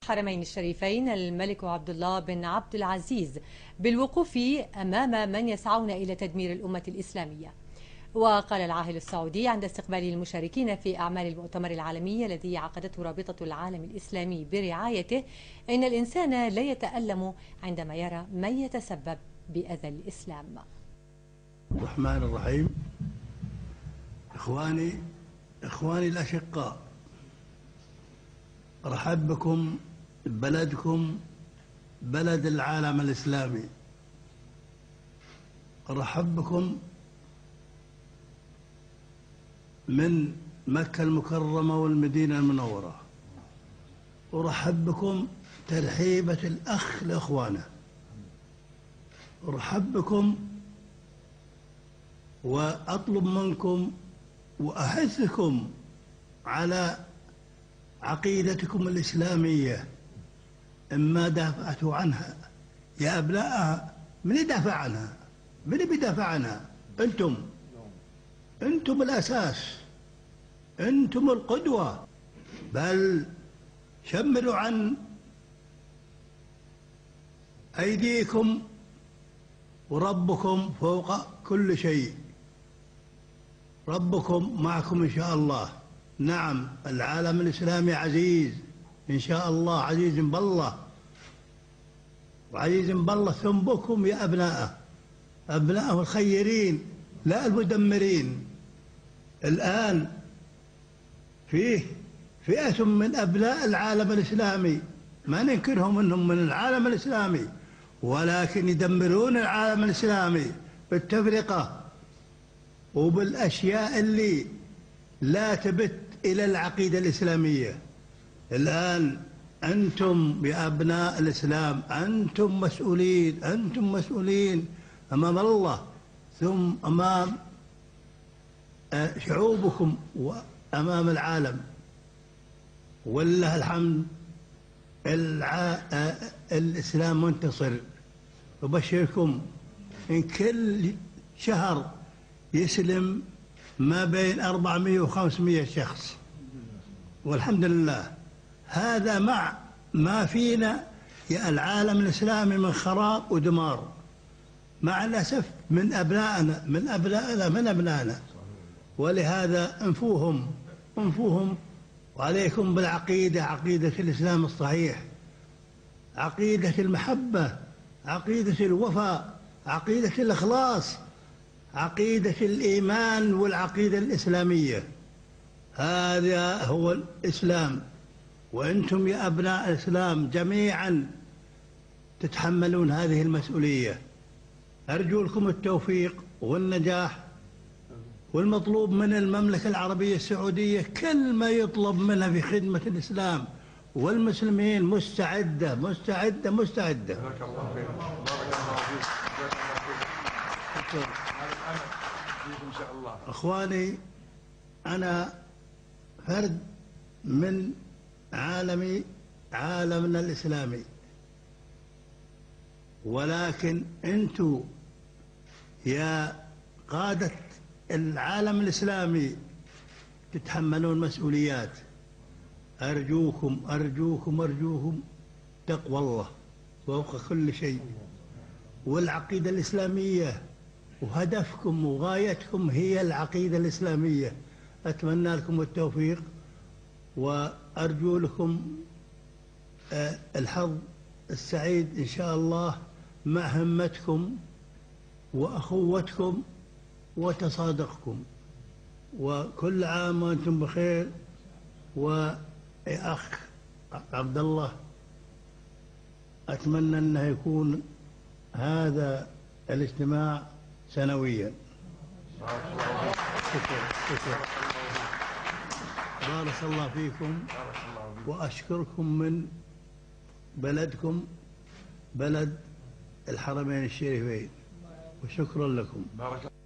الحرمين الشريفين الملك عبد الله بن عبد العزيز بالوقوف أمام من يسعون إلى تدمير الأمة الإسلامية. وقال العاهل السعودي عند استقبال المشاركين في أعمال المؤتمر العالمي الذي عقدته رابطة العالم الإسلامي برعايته إن الإنسان لا يتألم عندما يرى من يتسبب بأذى الإسلام. الرحمن الرحيم. إخواني الأشقاء، أرحب بكم ببلدكم، بلد العالم الإسلامي. أرحب بكم من مكة المكرمة والمدينة المنورة. أرحب بكم ترحيبة الأخ لإخوانه. أرحب بكم وأطلب منكم وأحثكم على عقيدتكم الإسلامية. إما دافعتوا عنها يا أبنائها، من يدافع عنها؟ من بيدافع عنها؟ أنتم الأساس، أنتم القدوة. بل شمروا عن أيديكم، وربكم فوق كل شيء. ربكم معكم إن شاء الله. نعم، العالم الإسلامي عزيز إن شاء الله، عزيز بالله، وعزيز بالله ثم بكم يا أبناءه الخيرين لا المدمرين. الآن فيه فئة من أبناء العالم الإسلامي، ما ننكرهم أنهم من العالم الإسلامي، ولكن يدمرون العالم الإسلامي بالتفرقة وبالأشياء اللي لا تبت إلى العقيدة الإسلامية. الآن أنتم يا أبناء الإسلام، أنتم مسؤولين أمام الله، ثم أمام شعوبكم وأمام العالم. والله الحمد، الإسلام منتصر. أبشركم إن كل شهر يسلم ما بين 400 و500 شخص، والحمد لله. هذا مع ما فينا يا العالم الإسلامي من خراب ودمار، مع الأسف من أبنائنا. ولهذا انفوهم وعليكم بالعقيدة، عقيدة الإسلام الصحيح، عقيدة المحبة، عقيدة الوفاء، عقيدة الإخلاص، عقيدة الإيمان والعقيدة الإسلامية. هذا هو الإسلام. وأنتم يا أبناء الإسلام جميعا تتحملون هذه المسؤولية. أرجو لكم التوفيق والنجاح. والمطلوب من المملكة العربية السعودية كل ما يطلب منها في خدمة الإسلام والمسلمين مستعدة. بارك الله فيك. بارك الله فيك. إن شاء الله. أخواني، أنا فرد من عالمنا الإسلامي، ولكن أنتم يا قادة العالم الإسلامي تتحملون مسؤوليات. أرجوكم تقوى الله فوق كل شيء، والعقيدة الإسلامية، وهدفكم وغايتكم هي العقيدة الإسلامية. أتمنى لكم التوفيق، وأرجو لكم الحظ السعيد إن شاء الله مع همتكم وأخوتكم وتصادقكم. وكل عام وأنتم بخير. وأخ عبد الله، أتمنى أنه يكون هذا الاجتماع سنويا. بارك الله فيكم، وأشكركم من بلدكم، بلد الحرمين الشريفين، وشكرا لكم.